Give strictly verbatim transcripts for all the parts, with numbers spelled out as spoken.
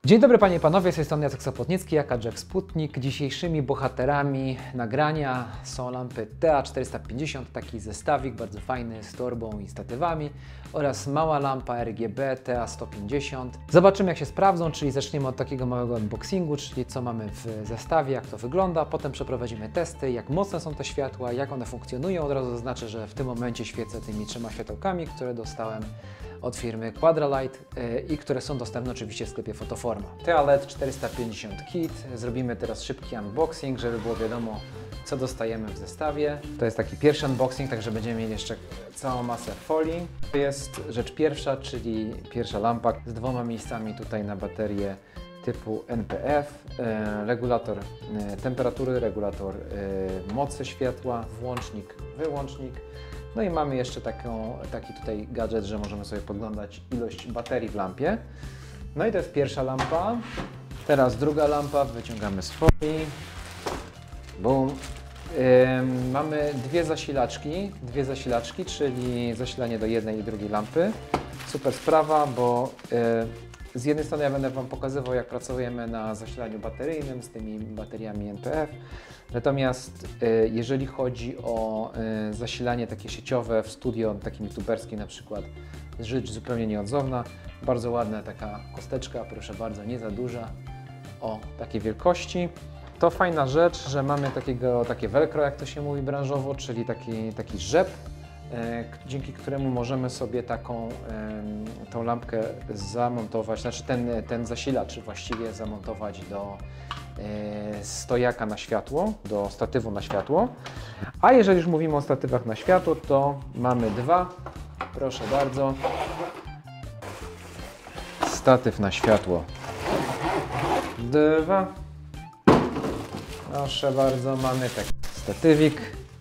Dzień dobry panie i panowie, z tej strony Jacek Sopotnicki, aka Jack Sputnik. Dzisiejszymi bohaterami nagrania są lampy T A czterysta pięćdziesiąt, taki zestawik bardzo fajny z torbą i statywami, oraz mała lampa R G B T A sto pięćdziesiąt. Zobaczymy jak się sprawdzą, czyli zaczniemy od takiego małego unboxingu, czyli co mamy w zestawie, jak to wygląda, potem przeprowadzimy testy, jak mocne są te światła, jak one funkcjonują. Od razu zaznaczę, że w tym momencie świecę tymi trzema światełkami, które dostałem od firmy Quadralight yy, i które są dostępne oczywiście w sklepie Fotoforma. T A L E D czterysta pięćdziesiąt Kit. Zrobimy teraz szybki unboxing, żeby było wiadomo, co dostajemy w zestawie. To jest taki pierwszy unboxing, także będziemy mieli jeszcze całą masę folii. To jest rzecz pierwsza, czyli pierwsza lampa z dwoma miejscami tutaj na baterię typu N P F, e, regulator e, temperatury, regulator e, mocy światła, włącznik, wyłącznik. No i mamy jeszcze taką, taki tutaj gadżet, że możemy sobie podglądać ilość baterii w lampie. No i to jest pierwsza lampa. Teraz druga lampa, wyciągamy z folii. Bum. Yy, mamy dwie zasilaczki, dwie zasilaczki, czyli zasilanie do jednej i drugiej lampy. Super sprawa, bo yy, z jednej strony ja będę Wam pokazywał, jak pracujemy na zasilaniu bateryjnym z tymi bateriami N P F. Natomiast y, jeżeli chodzi o y, zasilanie takie sieciowe w studio, takim youtuberskim na przykład, rzecz zupełnie nieodzowna. Bardzo ładna taka kosteczka, proszę bardzo, nie za duża, o takiej wielkości. To fajna rzecz, że mamy takiego, takie velcro, jak to się mówi branżowo, czyli taki, taki rzep, y, dzięki któremu możemy sobie taką y, tą lampkę zamontować, znaczy ten, ten zasilacz właściwie zamontować do stojaka na światło, do statywu na światło. A jeżeli już mówimy o statywach na światło, to mamy dwa. Proszę bardzo. Statyw na światło. Dwa. Proszę bardzo, mamy taki statywik,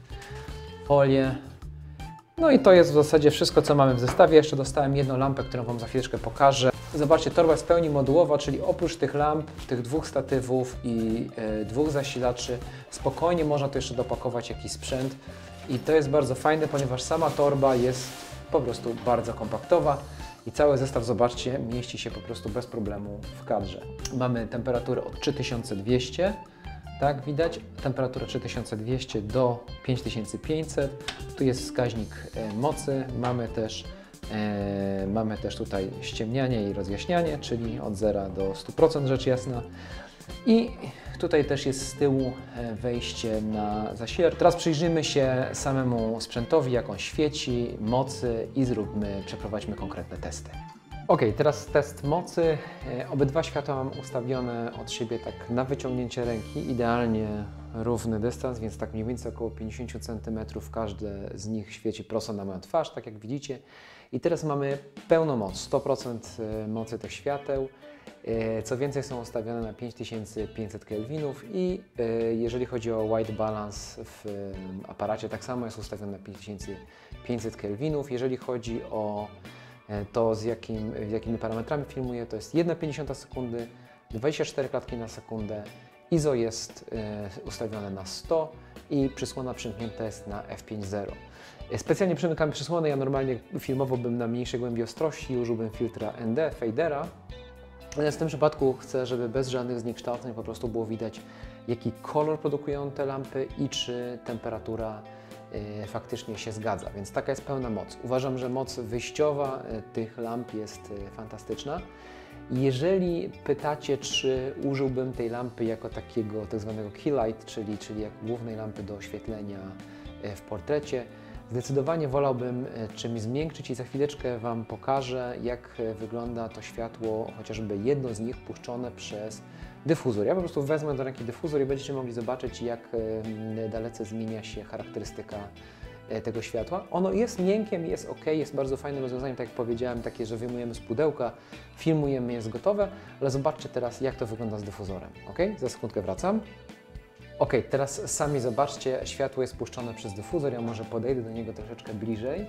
folię. No i to jest w zasadzie wszystko, co mamy w zestawie. Jeszcze dostałem jedną lampę, którą Wam za chwileczkę pokażę. Zobaczcie, torba jest w pełni modułowa, czyli oprócz tych lamp, tych dwóch statywów i y, dwóch zasilaczy, spokojnie można tu jeszcze dopakować jakiś sprzęt. I to jest bardzo fajne, ponieważ sama torba jest po prostu bardzo kompaktowa i cały zestaw, zobaczcie, mieści się po prostu bez problemu w kadrze. Mamy temperaturę od trzy tysiące dwieście. Tak, widać temperaturę trzy tysiące dwieście do pięć tysięcy pięćset. Tu jest wskaźnik e, mocy. Mamy też, e, mamy też tutaj ściemnianie i rozjaśnianie, czyli od zera do stu procent rzecz jasna. I tutaj też jest z tyłu wejście na zasilacz. Teraz przyjrzyjmy się samemu sprzętowi, jak on świeci, mocy i zróbmy, przeprowadźmy konkretne testy. Ok, teraz test mocy. Obydwa światła mam ustawione od siebie tak na wyciągnięcie ręki, idealnie równy dystans, więc tak mniej więcej około pięćdziesiąt centymetrów każde z nich świeci prosto na moją twarz, tak jak widzicie. I teraz mamy pełną moc, sto procent mocy tych świateł. Co więcej, są ustawione na pięć tysięcy pięćset kelwinów i jeżeli chodzi o white balance w aparacie, tak samo jest ustawione na pięć tysięcy pięćset kelwinów. Jeżeli chodzi o to, z jakim, jakimi parametrami filmuję, to jest jedna pięćdziesiąta sekundy, dwadzieścia cztery klatki na sekundę, I S O jest y, ustawione na sto i przysłona przymknięta jest na f pięć zero. Specjalnie przymykamy przysłonę, ja normalnie filmowałbym na mniejszej głębi ostrości, użyłbym filtra N D, fadera. Natomiast w tym przypadku chcę, żeby bez żadnych zniekształceń po prostu było widać, jaki kolor produkują te lampy i czy temperatura y, faktycznie się zgadza, więc taka jest pełna moc. Uważam, że moc wyjściowa y, tych lamp jest y, fantastyczna. Jeżeli pytacie, czy użyłbym tej lampy jako takiego tak zwanego key light, czyli, czyli jak głównej lampy do oświetlenia y, w portrecie, zdecydowanie wolałbym czymś zmiękczyć i za chwileczkę Wam pokażę, jak wygląda to światło, chociażby jedno z nich puszczone przez dyfuzor. Ja po prostu wezmę do ręki dyfuzor i będziecie mogli zobaczyć, jak dalece zmienia się charakterystyka tego światła. Ono jest miękkiem, jest ok, jest bardzo fajnym rozwiązaniem, tak jak powiedziałem, takie, że wyjmujemy z pudełka, filmujemy, jest gotowe, ale zobaczcie teraz, jak to wygląda z dyfuzorem. Ok? Za sekundkę wracam. Ok, teraz sami zobaczcie, światło jest puszczone przez dyfuzor, ja może podejdę do niego troszeczkę bliżej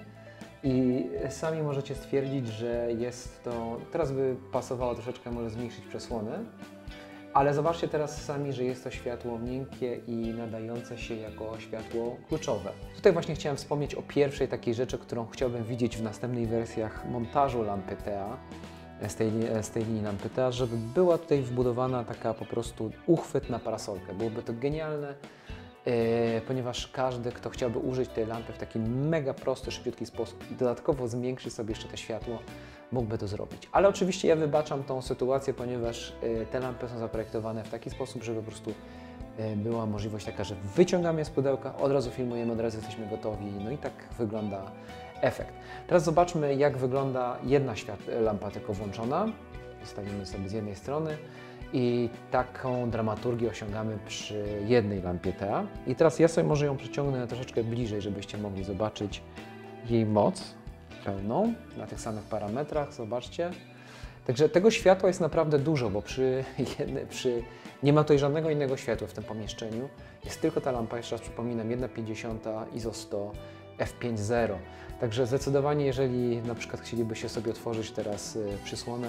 i sami możecie stwierdzić, że jest to, teraz by pasowało troszeczkę może zmniejszyć przesłonę, ale zobaczcie teraz sami, że jest to światło miękkie i nadające się jako światło kluczowe. Tutaj właśnie chciałem wspomnieć o pierwszej takiej rzeczy, którą chciałbym widzieć w następnych wersjach montażu lampy T A. z tej, z tej linii lampy T E A, żeby była tutaj wbudowana taka po prostu uchwyt na parasolkę. Byłoby to genialne, yy, ponieważ każdy, kto chciałby użyć tej lampy w taki mega prosty, szybciutki sposób i dodatkowo zwiększyć sobie jeszcze to światło, mógłby to zrobić. Ale oczywiście ja wybaczam tą sytuację, ponieważ yy, te lampy są zaprojektowane w taki sposób, żeby po prostu yy, była możliwość taka, że wyciągamy je z pudełka, od razu filmujemy, od razu jesteśmy gotowi, no i tak wygląda efekt. Teraz zobaczmy, jak wygląda jedna lampa tylko włączona. Zostawimy sobie z jednej strony i taką dramaturgię osiągamy przy jednej lampie T E A. I teraz ja sobie może ją przyciągnę troszeczkę bliżej, żebyście mogli zobaczyć jej moc pełną na tych samych parametrach. Zobaczcie. Także tego światła jest naprawdę dużo, bo przy, jedne, przy nie ma tutaj żadnego innego światła w tym pomieszczeniu. Jest tylko ta lampa, jeszcze raz przypominam, jedna pięćdziesiąta I S O sto F pięć zero. Także zdecydowanie, jeżeli na przykład chcielibyście sobie otworzyć teraz przysłonę,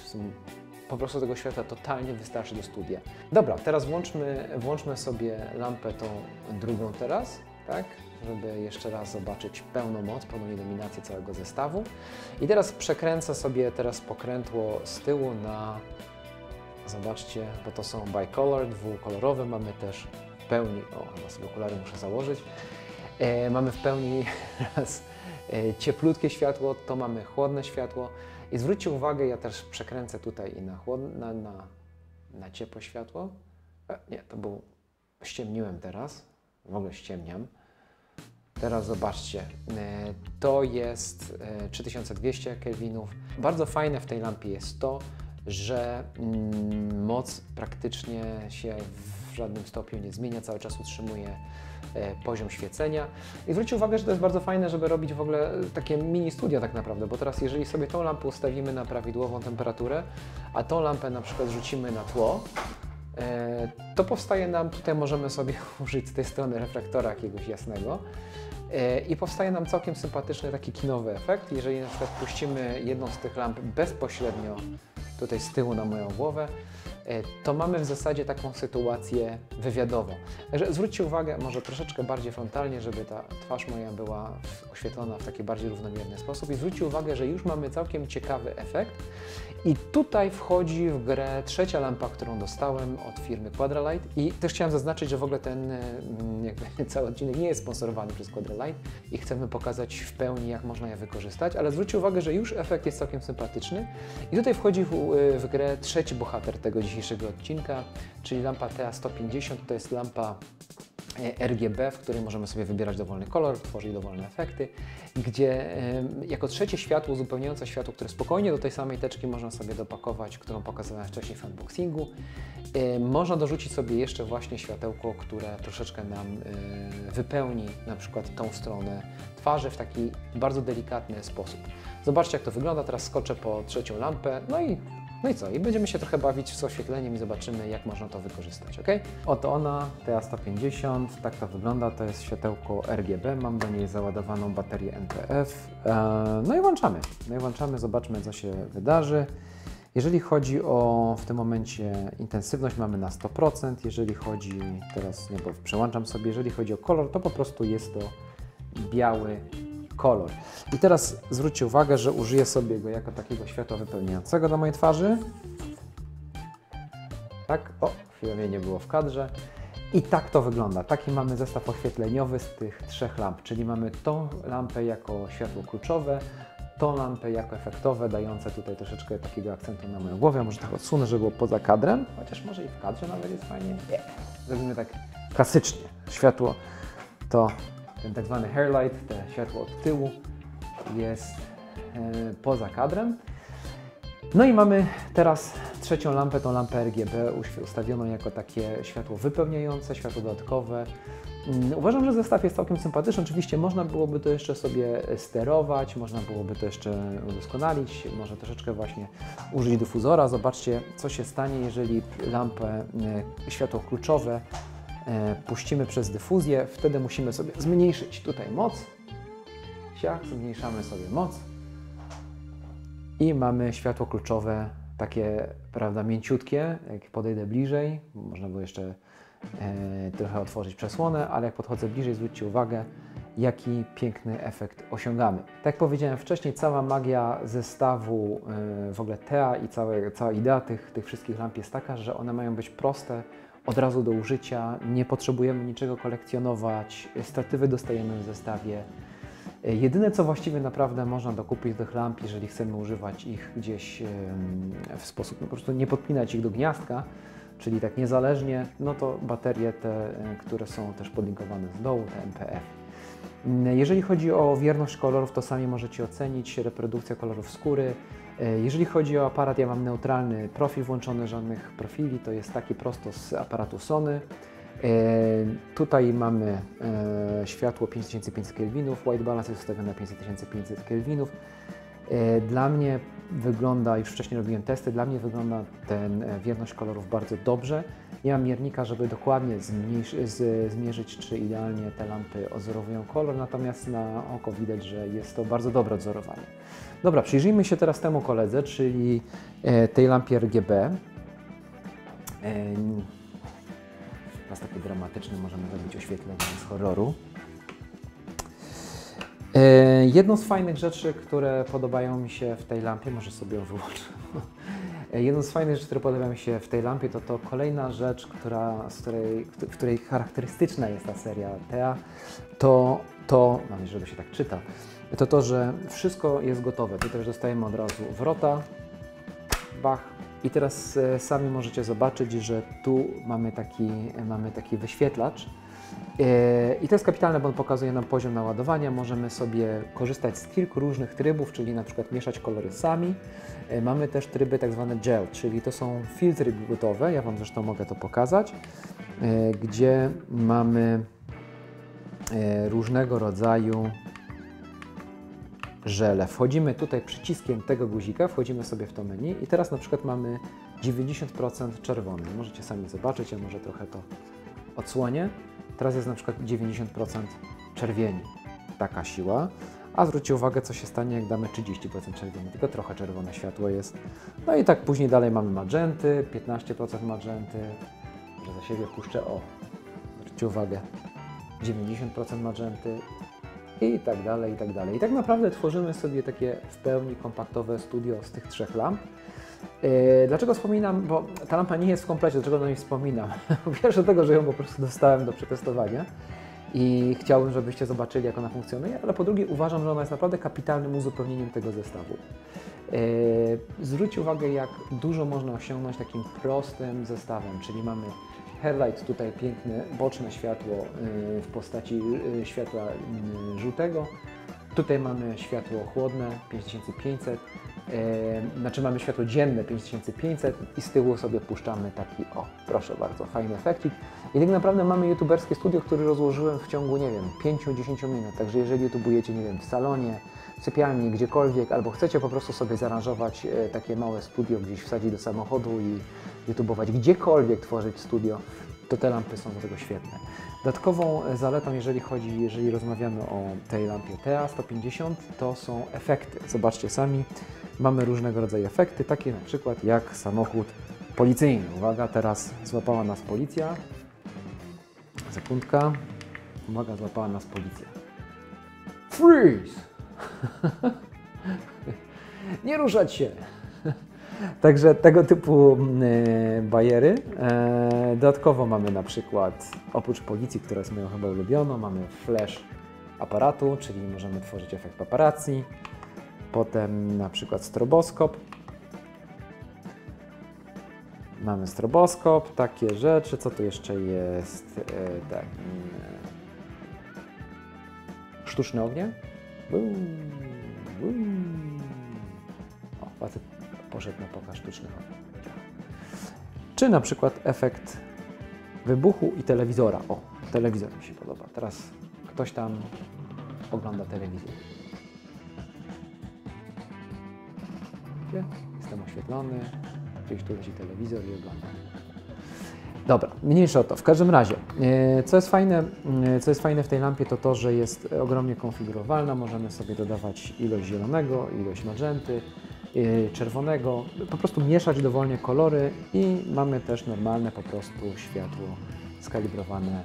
po prostu tego światła totalnie wystarczy do studia. Dobra, teraz włączmy, włączmy sobie lampę tą drugą teraz, tak? Żeby jeszcze raz zobaczyć pełną moc, pełną iluminację całego zestawu. I teraz przekręcę sobie teraz pokrętło z tyłu na, zobaczcie, bo to są bicolor, dwukolorowe, mamy też w pełni, o, chyba sobie okulary muszę założyć, e, mamy w pełni raz e, cieplutkie światło, to mamy chłodne światło. I zwróćcie uwagę, ja też przekręcę tutaj i na, chłodne, na, na, na ciepłe światło. E, nie, to był, ściemniłem teraz, w ogóle ściemniam. Teraz zobaczcie, to jest trzy tysiące dwieście kelwinów. Bardzo fajne w tej lampie jest to, że moc praktycznie się w żadnym stopniu nie zmienia, cały czas utrzymuje poziom świecenia. I zwróćcie uwagę, że to jest bardzo fajne, żeby robić w ogóle takie mini studia tak naprawdę, bo teraz jeżeli sobie tą lampę ustawimy na prawidłową temperaturę, a tą lampę na przykład rzucimy na tło, to powstaje nam, tutaj możemy sobie użyć z tej strony reflektora jakiegoś jasnego i powstaje nam całkiem sympatyczny taki kinowy efekt. Jeżeli na przykład puścimy jedną z tych lamp bezpośrednio tutaj z tyłu na moją głowę, to mamy w zasadzie taką sytuację wywiadową. Także zwróćcie uwagę może troszeczkę bardziej frontalnie, żeby ta twarz moja była oświetlona w taki bardziej równomierny sposób i zwróćcie uwagę, że już mamy całkiem ciekawy efekt. I tutaj wchodzi w grę trzecia lampa, którą dostałem od firmy Quadralight i też chciałem zaznaczyć, że w ogóle ten jakby cały odcinek nie jest sponsorowany przez Quadralight i chcemy pokazać w pełni, jak można je wykorzystać, ale zwróćcie uwagę, że już efekt jest całkiem sympatyczny i tutaj wchodzi w, w grę trzeci bohater tego dzisiejszego odcinka, czyli lampa T E A sto pięćdziesiąt, to jest lampa R G B, w której możemy sobie wybierać dowolny kolor, tworzyć dowolne efekty, gdzie jako trzecie światło, uzupełniające światło, które spokojnie do tej samej teczki można sobie dopakować, którą pokazywałem wcześniej w unboxingu, można dorzucić sobie jeszcze właśnie światełko, które troszeczkę nam wypełni na przykład tą stronę twarzy w taki bardzo delikatny sposób. Zobaczcie, jak to wygląda. Teraz skoczę po trzecią lampę, no i No i co? I będziemy się trochę bawić z oświetleniem i zobaczymy, jak można to wykorzystać, ok? Oto ona, T E A sto pięćdziesiąt, tak to wygląda, to jest światełko R G B, mam do niej załadowaną baterię N P F. No i włączamy, no i włączamy, zobaczmy, co się wydarzy. Jeżeli chodzi o w tym momencie intensywność, mamy na sto procent, jeżeli chodzi, teraz nie, bo przełączam sobie, jeżeli chodzi o kolor, to po prostu jest to biały kolor. I teraz zwróćcie uwagę, że użyję sobie go jako takiego światła wypełniającego do mojej twarzy. Tak, o, chwilę mnie nie było w kadrze. I tak to wygląda. Taki mamy zestaw oświetleniowy z tych trzech lamp, czyli mamy tą lampę jako światło kluczowe, tą lampę jako efektowe, dające tutaj troszeczkę takiego akcentu na moją głowę. Może tak odsunę, żeby było poza kadrem, chociaż może i w kadrze nawet jest fajnie. Nie. Zrobimy tak klasycznie. Światło to ten tak zwany hairlight, te światło od tyłu jest e, poza kadrem. No i mamy teraz trzecią lampę, tą lampę R G B ustawioną jako takie światło wypełniające, światło dodatkowe. Uważam, że zestaw jest całkiem sympatyczny. Oczywiście można byłoby to jeszcze sobie sterować, można byłoby to jeszcze udoskonalić, może troszeczkę właśnie użyć dyfuzora. Zobaczcie, co się stanie, jeżeli lampę, światło kluczowe puścimy przez dyfuzję. Wtedy musimy sobie zmniejszyć tutaj moc. Siach, zmniejszamy sobie moc. I mamy światło kluczowe, takie, prawda, mięciutkie. Jak podejdę bliżej, można było jeszcze e, trochę otworzyć przesłonę, ale jak podchodzę bliżej, zwróćcie uwagę, jaki piękny efekt osiągamy. Tak jak powiedziałem wcześniej, cała magia zestawu, w ogóle T E A i całe, cała idea tych, tych wszystkich lamp jest taka, że one mają być proste, od razu do użycia, nie potrzebujemy niczego kolekcjonować, statywy dostajemy w zestawie. Jedyne, co właściwie naprawdę można dokupić do tych lamp, jeżeli chcemy używać ich gdzieś w sposób, no po prostu nie podpinać ich do gniazdka, czyli tak niezależnie, no to baterie te, które są też podlinkowane z dołu, te M P F. Jeżeli chodzi o wierność kolorów, to sami możecie ocenić, reprodukcja kolorów skóry. Jeżeli chodzi o aparat, ja mam neutralny profil włączony, żadnych profili, to jest taki prosto z aparatu Sony. E, tutaj mamy e, światło pięć tysięcy pięćset kelwinów, white balance jest ustawiony na pięć tysięcy pięćset kelwinów. E, dla mnie wygląda, już wcześniej robiłem testy, dla mnie wygląda ten e, wierność kolorów bardzo dobrze. Nie mam miernika, żeby dokładnie z, zmierzyć, czy idealnie te lampy odzorowują kolor, natomiast na oko widać, że jest to bardzo dobre odzorowanie. Dobra, przyjrzyjmy się teraz temu koledze, czyli e, tej lampie R G B. E, Raz takie dramatyczne, możemy zrobić oświetlenie z horroru. E, jedną z fajnych rzeczy, które podobają mi się w tej lampie, może sobie ją wyłączę. E, jedną z fajnych rzeczy, które podobają mi się w tej lampie, to to kolejna rzecz, która, z której, w której charakterystyczna jest ta seria T E A, to to, mam nadzieję, że się tak czyta, to to, że wszystko jest gotowe. Tutaj już dostajemy od razu wrota, bach. I teraz e, sami możecie zobaczyć, że tu mamy taki, mamy taki wyświetlacz. E, I to jest kapitalne, bo on pokazuje nam poziom naładowania. Możemy sobie korzystać z kilku różnych trybów, czyli na przykład mieszać kolory sami. E, mamy też tryby tak zwane gel, czyli to są filtry gotowe. Ja Wam zresztą mogę to pokazać, e, gdzie mamy e, różnego rodzaju żele. Wchodzimy tutaj przyciskiem tego guzika, wchodzimy sobie w to menu i teraz na przykład mamy dziewięćdziesiąt procent czerwony. Możecie sami zobaczyć, ja może trochę to odsłonię. Teraz jest na przykład dziewięćdziesiąt procent czerwieni. Taka siła. A zwróćcie uwagę, co się stanie, jak damy trzydzieści procent czerwieni. Tylko trochę czerwone światło jest. No i tak później dalej mamy magenty, piętnaście procent magenty. Że za siebie puszczę, o, zwróćcie uwagę, dziewięćdziesiąt procent magenty. I tak dalej, i tak dalej. I tak naprawdę tworzymy sobie takie w pełni kompaktowe studio z tych trzech lamp. Yy, dlaczego wspominam? Bo ta lampa nie jest w komplecie, dlaczego o niej wspominam? Po pierwsze tego, że ją po prostu dostałem do przetestowania i chciałbym, żebyście zobaczyli, jak ona funkcjonuje, ale po drugie uważam, że ona jest naprawdę kapitalnym uzupełnieniem tego zestawu. Yy, zwróćcie uwagę, jak dużo można osiągnąć takim prostym zestawem, czyli mamy headlight, tutaj piękne boczne światło yy, w postaci yy, światła yy, żółtego. Tutaj mamy światło chłodne pięć tysięcy pięćset, yy, znaczy mamy światło dzienne pięć tysięcy pięćset i z tyłu sobie puszczamy taki, o proszę bardzo, fajny efekcik. I tak naprawdę mamy youtuberskie studio, które rozłożyłem w ciągu, nie wiem, pięć do dziesięciu minut. Także jeżeli youtubujecie, nie wiem, w salonie, w sypialni, gdziekolwiek, albo chcecie po prostu sobie zaaranżować yy, takie małe studio, gdzieś wsadzić do samochodu i youtubować, gdziekolwiek tworzyć studio, to te lampy są do tego świetne. Dodatkową zaletą, jeżeli chodzi, jeżeli rozmawiamy o tej lampie T E A sto pięćdziesiąt, to są efekty. Zobaczcie sami, mamy różnego rodzaju efekty, takie na przykład jak samochód policyjny. Uwaga, teraz złapała nas policja. Sekundka. Uwaga, złapała nas policja. Freeze! Nie ruszać się! Także tego typu e, bajery. E, dodatkowo mamy na przykład, oprócz policji, która jest moją chyba ulubioną, mamy flash aparatu, czyli możemy tworzyć efekt paparazzi. Potem na przykład stroboskop. Mamy stroboskop, takie rzeczy. Co tu jeszcze jest? E, tak. Sztuczne ognie. O, facet poszedł na pokaz sztucznych ogni. Czy na przykład efekt wybuchu i telewizora. O, telewizor mi się podoba. Teraz ktoś tam ogląda telewizję. Jestem oświetlony, gdzieś tu leci telewizor i oglądam. Dobra, mniejsza o to. W każdym razie, co jest fajne, co jest fajne w tej lampie, to to, że jest ogromnie konfigurowalna. Możemy sobie dodawać ilość zielonego, ilość magenty, czerwonego, po prostu mieszać dowolnie kolory i mamy też normalne po prostu światło skalibrowane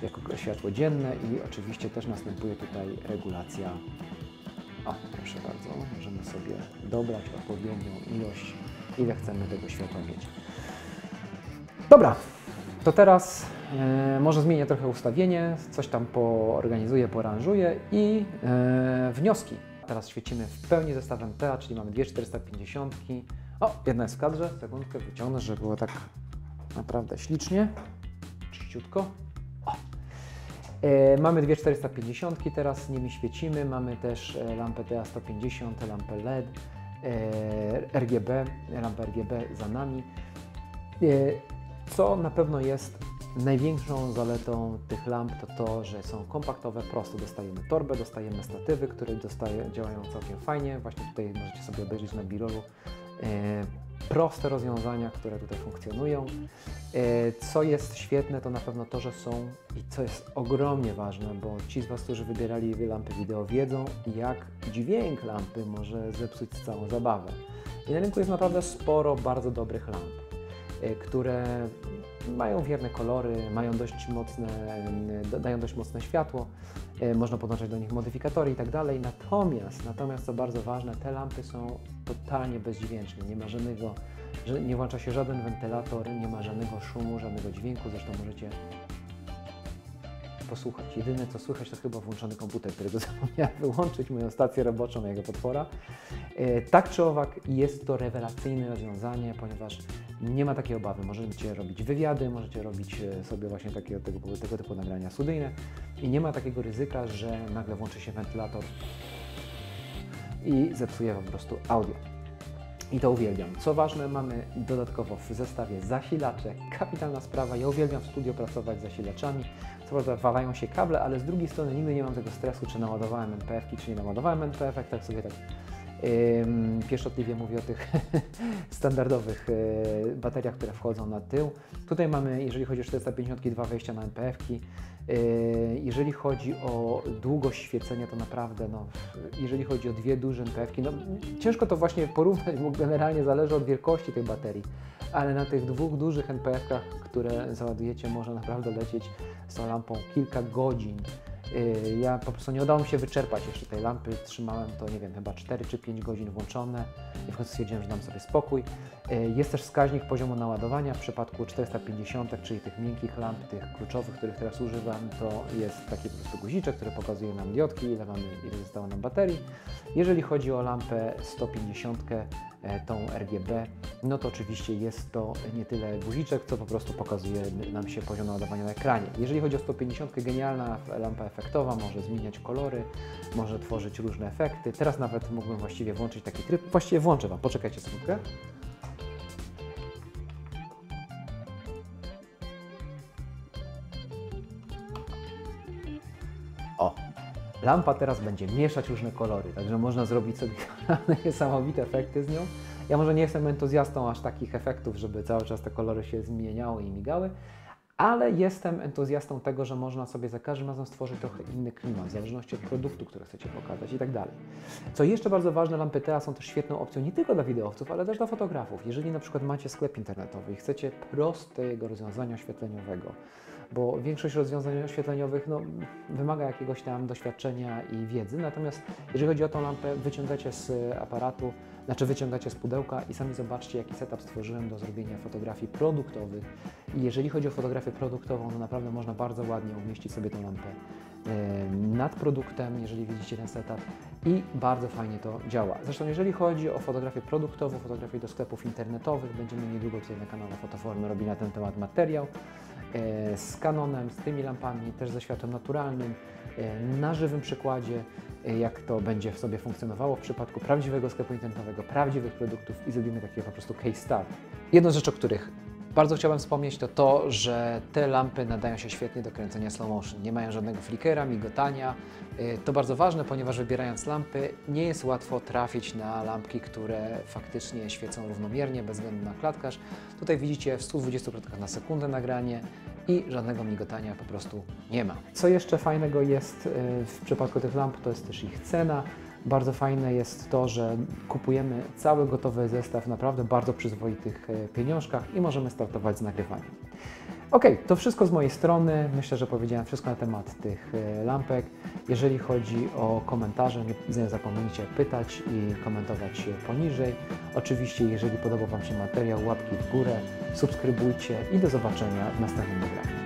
jako światło dzienne i oczywiście też następuje tutaj regulacja. O, proszę bardzo, możemy sobie dobrać odpowiednią ilość, ile chcemy tego światła mieć. Dobra, to teraz e, może zmienię trochę ustawienie, coś tam poorganizuję, poaranżuję i e, wnioski. Teraz świecimy w pełni zestawem T A, czyli mamy dwie czterysta pięćdziesiąt. O, jedna jest w kadrze, sekundkę wyciągnę, żeby było tak naprawdę ślicznie, czyściutko. O. E, mamy dwie czterysta pięćdziesiąt, teraz nimi świecimy, mamy też e, lampę T A sto pięćdziesiąt, lampę L E D, e, R G B, lampę R G B za nami. E, co na pewno jest największą zaletą tych lamp, to to, że są kompaktowe, proste. Dostajemy torbę, dostajemy statywy, które dostaje, działają całkiem fajnie. Właśnie tutaj możecie sobie obejrzeć na B-rollu. E, proste rozwiązania, które tutaj funkcjonują. E, co jest świetne, to na pewno to, że są i co jest ogromnie ważne, bo ci z Was, którzy wybierali lampy wideo, wiedzą, jak dźwięk lampy może zepsuć całą zabawę. I na rynku jest naprawdę sporo bardzo dobrych lamp, e, które mają wierne kolory, mają dość mocne, dają dość mocne światło, można podłączać do nich modyfikatory i tak dalej. Natomiast, natomiast co bardzo ważne, te lampy są totalnie bezdźwięczne, nie ma żadnego, nie włącza się żaden wentylator, nie ma żadnego szumu, żadnego dźwięku, zresztą możecie posłuchać. Jedyne co słychać to chyba włączony komputer, którego zapomniałem wyłączyć, moją stację roboczą, mojego potwora. E, tak czy owak jest to rewelacyjne rozwiązanie, ponieważ nie ma takiej obawy. Możecie robić wywiady, możecie robić sobie właśnie takie, tego, tego typu nagrania studyjne i nie ma takiego ryzyka, że nagle włączy się wentylator i zepsuje po prostu audio. I to uwielbiam. Co ważne, mamy dodatkowo w zestawie zasilacze. Kapitalna sprawa. Ja uwielbiam w studio pracować z zasilaczami. Co prawda walają się kable, ale z drugiej strony nigdy nie mam tego stresu, czy naładowałem N P F ki, czy nie naładowałem N P F ek. Tak sobie tak Ym, pieszczotliwie mówię o tych standardowych y, bateriach, które wchodzą na tył. Tutaj mamy, jeżeli chodzi o czterysta pięćdziesiąt, dwa wejścia na N P F ki. Y, jeżeli chodzi o długość świecenia, to naprawdę, no, jeżeli chodzi o dwie duże N P F ki, no, ciężko to właśnie porównać, bo generalnie zależy od wielkości tej baterii, ale na tych dwóch dużych N P F kach, które załadujecie, można naprawdę lecieć z tą lampą kilka godzin. Ja po prostu nie udało mi się wyczerpać jeszcze tej lampy, trzymałem to, nie wiem, chyba cztery czy pięć godzin włączone i w końcu stwierdziłem, że dam sobie spokój. Jest też wskaźnik poziomu naładowania w przypadku czterysta pięćdziesiąt, czyli tych miękkich lamp, tych kluczowych, których teraz używam, to jest taki po prostu guziczek, który pokazuje nam diodki, ile mamy, ile zostało nam baterii. Jeżeli chodzi o lampę sto pięćdziesiąt, tą R G B, no to oczywiście jest to nie tyle guziczek, co po prostu pokazuje nam się poziom naładowania na ekranie. Jeżeli chodzi o sto pięćdziesiąt, genialna lampa efektowa, może zmieniać kolory, może tworzyć różne efekty. Teraz nawet mógłbym właściwie włączyć taki tryb. Właściwie włączę Wam, poczekajcie sekundkę. O! Lampa teraz będzie mieszać różne kolory, także można zrobić sobie niesamowite efekty z nią. Ja może nie jestem entuzjastą aż takich efektów, żeby cały czas te kolory się zmieniały i migały, ale jestem entuzjastą tego, że można sobie za każdym razem stworzyć trochę inny klimat, w zależności od produktu, który chcecie pokazać i tak dalej. Co jeszcze bardzo ważne, lampy T A są też świetną opcją nie tylko dla wideowców, ale też dla fotografów. Jeżeli na przykład macie sklep internetowy i chcecie prostego rozwiązania oświetleniowego, bo większość rozwiązań oświetleniowych no, wymaga jakiegoś tam doświadczenia i wiedzy, natomiast jeżeli chodzi o tą lampę, wyciągacie z aparatu, znaczy wyciągacie z pudełka i sami zobaczcie, jaki setup stworzyłem do zrobienia fotografii produktowych. I jeżeli chodzi o fotografię produktową, no naprawdę można bardzo ładnie umieścić sobie tą lampę nad produktem, jeżeli widzicie ten setup i bardzo fajnie to działa. Zresztą jeżeli chodzi o fotografię produktową, fotografię do sklepów internetowych, będziemy niedługo tutaj na kanale Fotoforum robili na ten temat materiał z Canonem, z tymi lampami, też ze światłem naturalnym, na żywym przykładzie, jak to będzie w sobie funkcjonowało w przypadku prawdziwego sklepu internetowego, prawdziwych produktów i zrobimy takiego po prostu case study. Jedną z rzeczy, o których bardzo chciałbym wspomnieć, to to, że te lampy nadają się świetnie do kręcenia slow motion. Nie mają żadnego flickera, migotania. To bardzo ważne, ponieważ wybierając lampy nie jest łatwo trafić na lampki, które faktycznie świecą równomiernie, bez względu na klatkarz. Tutaj widzicie w stu dwudziestu klatkach na sekundę nagranie i żadnego migotania po prostu nie ma. Co jeszcze fajnego jest w przypadku tych lamp, to jest też ich cena. Bardzo fajne jest to, że kupujemy cały gotowy zestaw w naprawdę bardzo przyzwoitych pieniążkach i możemy startować z nagrywaniem. Ok, to wszystko z mojej strony. Myślę, że powiedziałem wszystko na temat tych lampek. Jeżeli chodzi o komentarze, nie zapomnijcie pytać i komentować poniżej. Oczywiście, jeżeli podobał Wam się materiał, łapki w górę, subskrybujcie i do zobaczenia w następnym nagraniu.